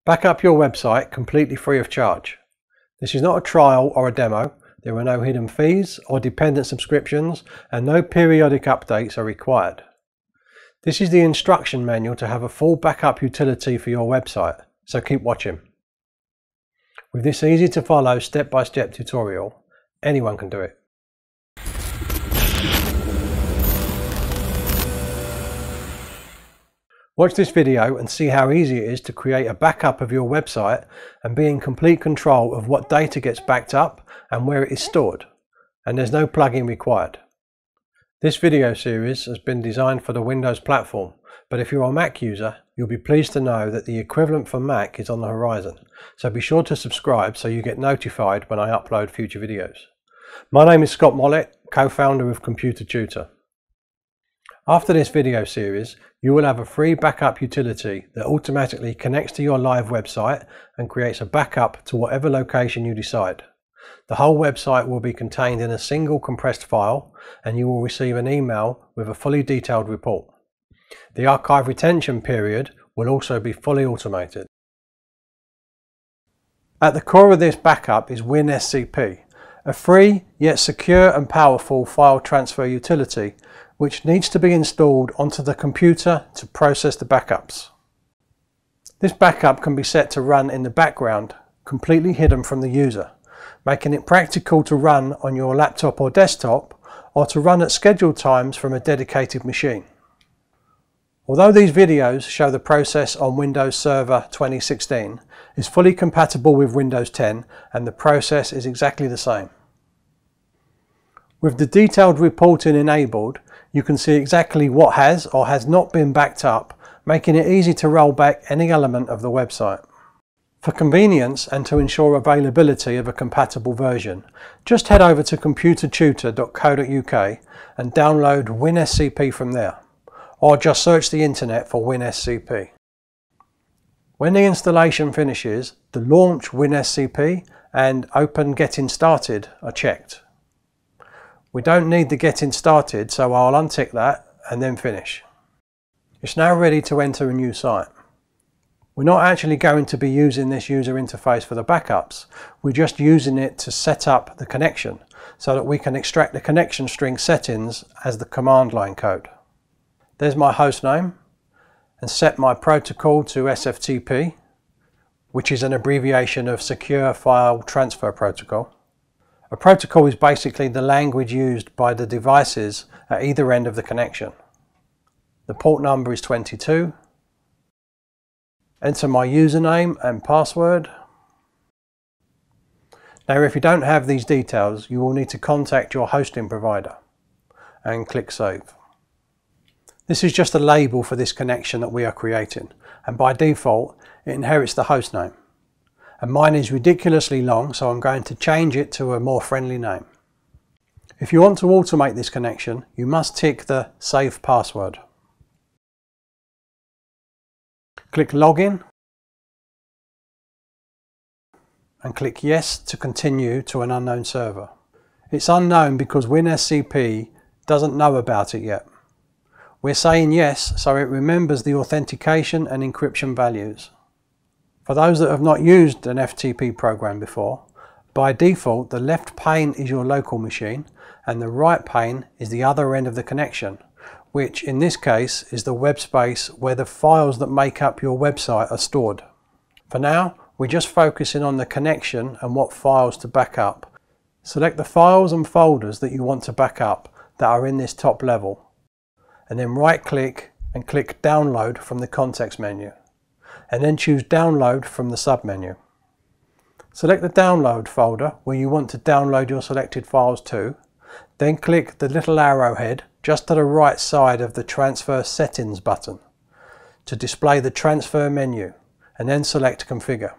Back up your website completely free of charge. This is not a trial or a demo. There are no hidden fees or dependent subscriptions, and no periodic updates are required. This is the instruction manual to have a full backup utility for your website, so keep watching. With this easy to follow step-by-step tutorial, anyone can do it. Watch this video and see how easy it is to create a backup of your website and be in complete control of what data gets backed up and where it is stored, and there's no plugin required. This video series has been designed for the Windows platform, but if you're a Mac user, you'll be pleased to know that the equivalent for Mac is on the horizon, so be sure to subscribe so you get notified when I upload future videos. My name is Scott Mollett, co-founder of Computer Tutor. After this video series, you will have a free backup utility that automatically connects to your live website and creates a backup to whatever location you decide. The whole website will be contained in a single compressed file, and you will receive an email with a fully detailed report. The archive retention period will also be fully automated. At the core of this backup is WinSCP, a free yet secure and powerful file transfer utility which needs to be installed onto the computer to process the backups. This backup can be set to run in the background, completely hidden from the user, making it practical to run on your laptop or desktop, or to run at scheduled times from a dedicated machine. Although these videos show the process on Windows Server 2016 is fully compatible with Windows 10, and the process is exactly the same. With the detailed reporting enabled, you can see exactly what has or has not been backed up, making it easy to roll back any element of the website. For convenience and to ensure availability of a compatible version, just head over to computertutor.co.uk and download WinSCP from there, or just search the internet for WinSCP. When the installation finishes, the Launch WinSCP and Open Getting Started are checked. We don't need the Getting Started, so I'll untick that and then finish. It's now ready to enter a new site. We're not actually going to be using this user interface for the backups. We're just using it to set up the connection so that we can extract the connection string settings as the command line code. There's my host name, and set my protocol to SFTP, which is an abbreviation of Secure File Transfer Protocol. A protocol is basically the language used by the devices at either end of the connection. The port number is 22. Enter my username and password. Now, if you don't have these details, you will need to contact your hosting provider and click Save. This is just a label for this connection that we are creating, and by default it inherits the host name. And mine is ridiculously long, so I'm going to change it to a more friendly name. If you want to automate this connection, you must tick the Save Password. Click Login and click Yes to continue to an unknown server. It's unknown because WinSCP doesn't know about it yet. We're saying yes so it remembers the authentication and encryption values. For those that have not used an FTP program before, by default the left pane is your local machine and the right pane is the other end of the connection, which in this case is the web space where the files that make up your website are stored. For now, we're just focusing on the connection and what files to back up. Select the files and folders that you want to back up that are in this top level, and then right click and click Download from the context menu, and then choose Download from the submenu. Select the download folder where you want to download your selected files to, then click the little arrowhead just to the right side of the Transfer Settings button to display the transfer menu, and then select Configure.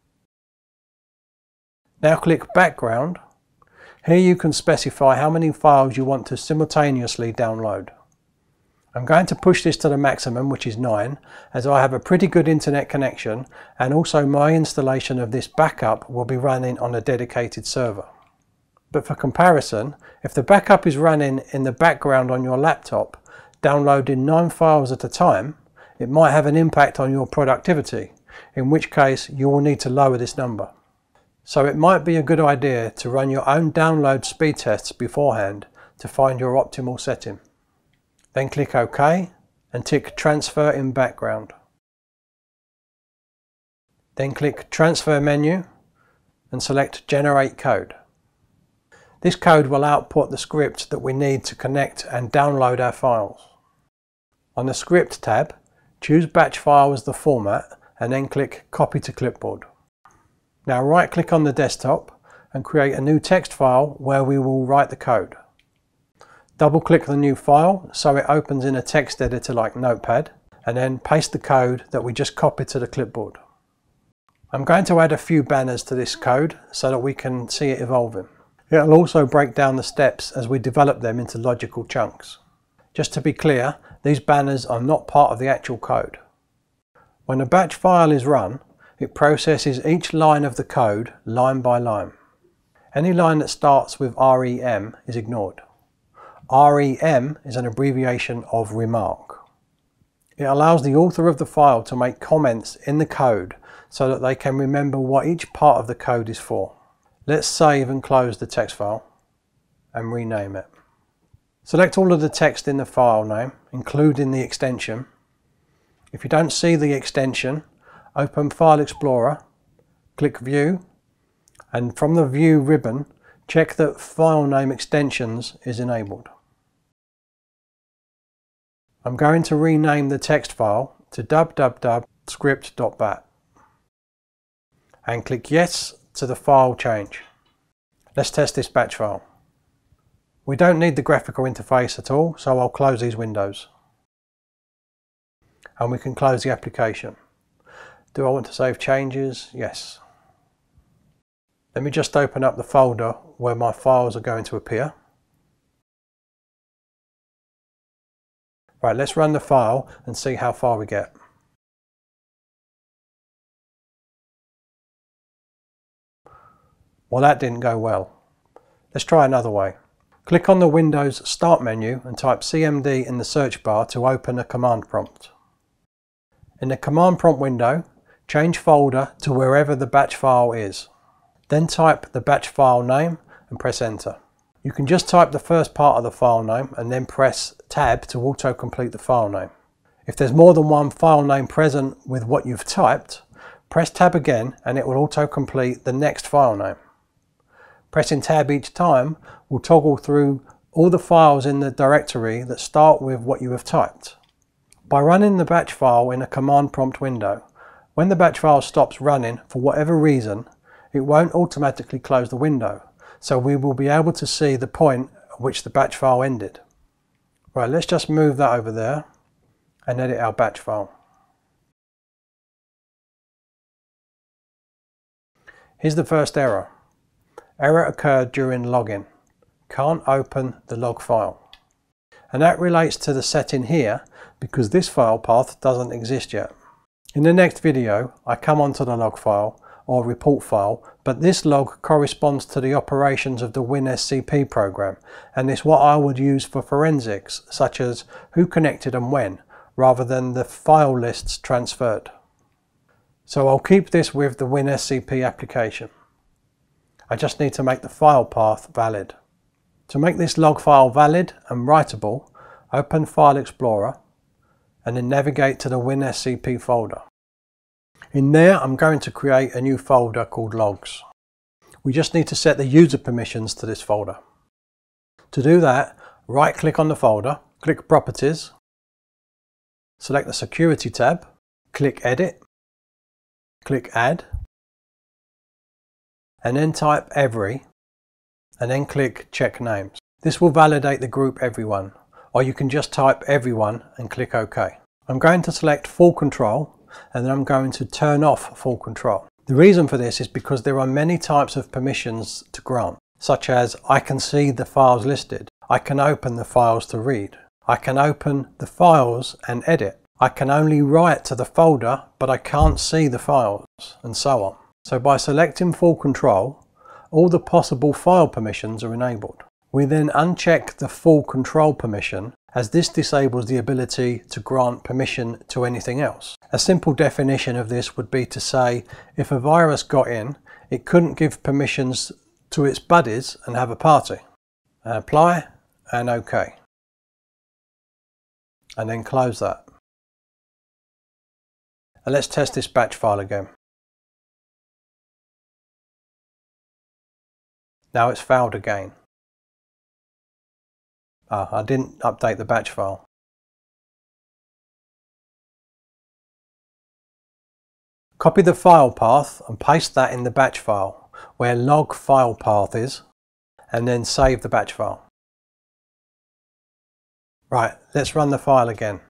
Now click Background. Here you can specify how many files you want to simultaneously download. I'm going to push this to the maximum, which is 9, as I have a pretty good internet connection, and also my installation of this backup will be running on a dedicated server. But for comparison, if the backup is running in the background on your laptop, downloading 9 files at a time, it might have an impact on your productivity, in which case you will need to lower this number. So it might be a good idea to run your own download speed tests beforehand to find your optimal setting. Then click OK and tick Transfer in Background. Then click Transfer menu and select Generate Code. This code will output the script that we need to connect and download our files. On the Script tab, choose Batch File as the format and then click Copy to Clipboard. Now right click on the desktop and create a new text file where we will write the code. Double click the new file so it opens in a text editor like Notepad, and then paste the code that we just copied to the clipboard. I'm going to add a few banners to this code so that we can see it evolving. It'll also break down the steps as we develop them into logical chunks. Just to be clear, these banners are not part of the actual code. When a batch file is run, it processes each line of the code line by line. Any line that starts with REM is ignored. REM is an abbreviation of remark. It allows the author of the file to make comments in the code so that they can remember what each part of the code is for. Let's save and close the text file and rename it. Select all of the text in the file name, including the extension. If you don't see the extension, open File Explorer, click View, and from the View ribbon, check that File Name Extensions is enabled. I'm going to rename the text file to www.script.bat and click Yes to the file change. Let's test this batch file. We don't need the graphical interface at all, so I'll close these windows. And we can close the application. Do I want to save changes? Yes. Let me just open up the folder where my files are going to appear. Right, let's run the file and see how far we get. Well, that didn't go well. Let's try another way. Click on the Windows Start menu and type CMD in the search bar to open a command prompt. In the command prompt window, change folder to wherever the batch file is. Then type the batch file name and press enter. You can just type the first part of the file name and then press Tab to auto-complete the file name. If there's more than one file name present with what you've typed, press Tab again and it will auto-complete the next file name. Pressing Tab each time will toggle through all the files in the directory that start with what you have typed. By running the batch file in a command prompt window, when the batch file stops running for whatever reason, it won't automatically close the window, so we will be able to see the point at which the batch file ended. Right, let's just move that over there and edit our batch file. Here's the first error. Error occurred during login. Can't open the log file. And that relates to the setting here because this file path doesn't exist yet. In the next video, I come onto the log file or report file, but this log corresponds to the operations of the WinSCP program, and it's what I would use for forensics, such as who connected and when, rather than the file lists transferred. So I'll keep this with the WinSCP application. I just need to make the file path valid. To make this log file valid and writable, open File Explorer and then navigate to the WinSCP folder. In there, I'm going to create a new folder called Logs. We just need to set the user permissions to this folder. To do that, right-click on the folder, click Properties, select the Security tab, click Edit, click Add, and then type Every, and then click Check Names. This will validate the group Everyone, or you can just type Everyone and click OK. I'm going to select Full Control, and then I'm going to turn off Full Control. The reason for this is because there are many types of permissions to grant, such as I can see the files listed, I can open the files to read, I can open the files and edit, I can only write to the folder but I can't see the files, and so on. So by selecting Full Control, all the possible file permissions are enabled. We then uncheck the Full Control permission as this disables the ability to grant permission to anything else. A simple definition of this would be to say if a virus got in, it couldn't give permissions to its buddies and have a party. And apply and OK. And then close that. And let's test this batch file again. Now it's failed again. I didn't update the batch file. Copy the file path and paste that in the batch file where log file path is, and then save the batch file. Right, let's run the file again.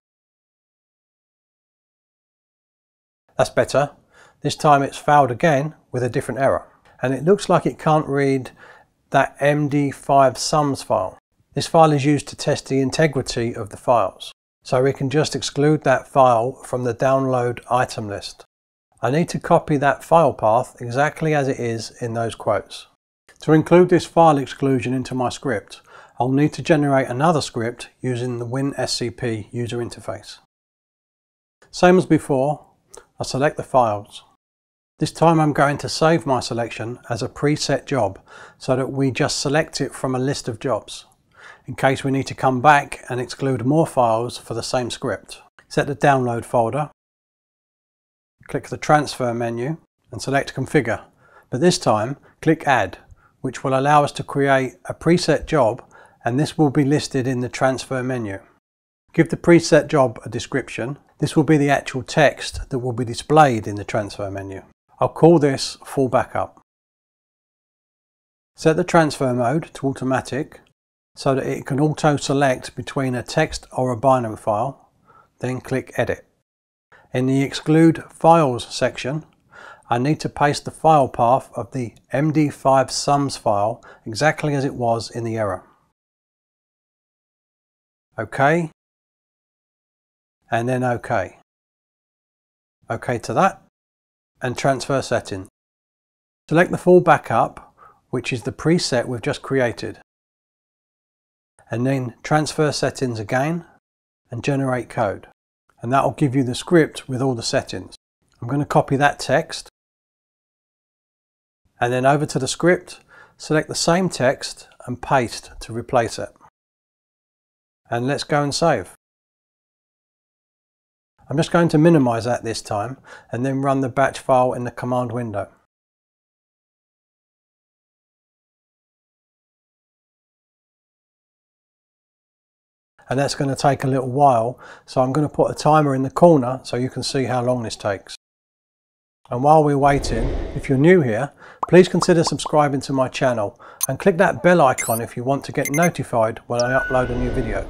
That's better. This time it's failed again with a different error. And it looks like it can't read that MD5 sums file. This file is used to test the integrity of the files. So we can just exclude that file from the download item list. I need to copy that file path exactly as it is in those quotes. To include this file exclusion into my script, I'll need to generate another script using the WinSCP user interface. Same as before, I select the files. This time I'm going to save my selection as a preset job so that we just select it from a list of jobs, in case we need to come back and exclude more files for the same script. Set the download folder, click the transfer menu and select configure, but this time click add, which will allow us to create a preset job, and this will be listed in the transfer menu. Give the preset job a description. This will be the actual text that will be displayed in the transfer menu. I'll call this full backup. Set the transfer mode to automatic so that it can auto select between a text or a binary file, then click edit. In the exclude files section, I need to paste the file path of the MD5 sums file exactly as it was in the error. OK, and then OK. OK to that, and transfer settings. Select the full backup, which is the preset we've just created, and then transfer settings again and generate code, and that will give you the script with all the settings. I'm going to copy that text and then over to the script, select the same text and paste to replace it, and let's go and save. I'm just going to minimize that this time and then run the batch file in the command window. And that's going to take a little while, so I'm going to put a timer in the corner so you can see how long this takes. And while we're waiting, if you're new here, please consider subscribing to my channel and click that bell icon if you want to get notified when I upload a new video.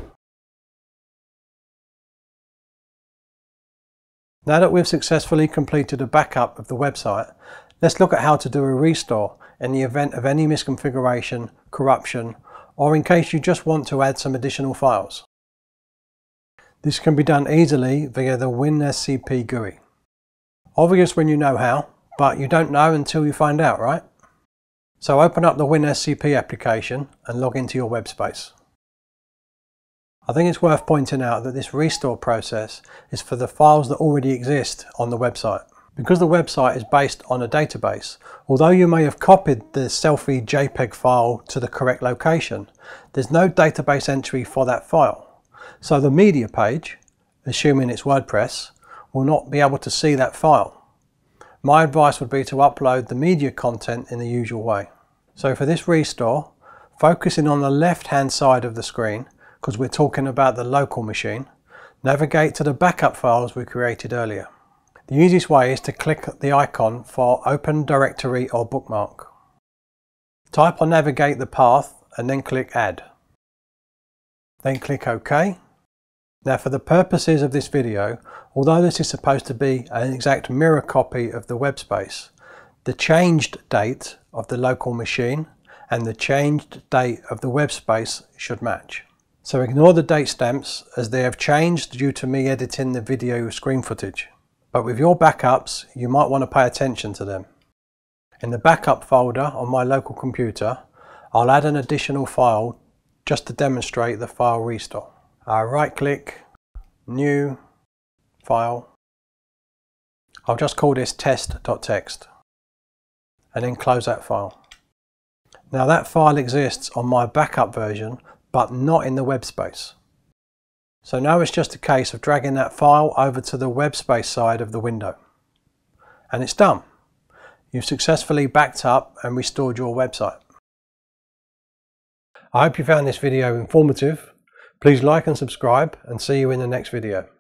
Now that we've successfully completed a backup of the website, let's look at how to do a restore in the event of any misconfiguration, corruption, or in case you just want to add some additional files. This can be done easily via the WinSCP GUI. Obvious when you know how, but you don't know until you find out, right? So open up the WinSCP application and log into your web space. I think it's worth pointing out that this restore process is for the files that already exist on the website. Because the website is based on a database, although you may have copied the selfie JPEG file to the correct location, there's no database entry for that file. So the media page, assuming it's WordPress, will not be able to see that file. My advice would be to upload the media content in the usual way. So for this restore, focusing on the left-hand side of the screen, because we're talking about the local machine, navigate to the backup files we created earlier. The easiest way is to click the icon for Open Directory or Bookmark. Type or navigate the path and then click Add. Then click OK. Now for the purposes of this video, although this is supposed to be an exact mirror copy of the web space, the changed date of the local machine and the changed date of the web space should match. So ignore the date stamps as they have changed due to me editing the video screen footage. But with your backups, you might want to pay attention to them. In the backup folder on my local computer, I'll add an additional file just to demonstrate the file restore. right click, new, file. I'll just call this test.txt and then close that file. Now that file exists on my backup version, but not in the web space. So now it's just a case of dragging that file over to the web space side of the window. And it's done. You've successfully backed up and restored your website. I hope you found this video informative. Please like and subscribe, and see you in the next video.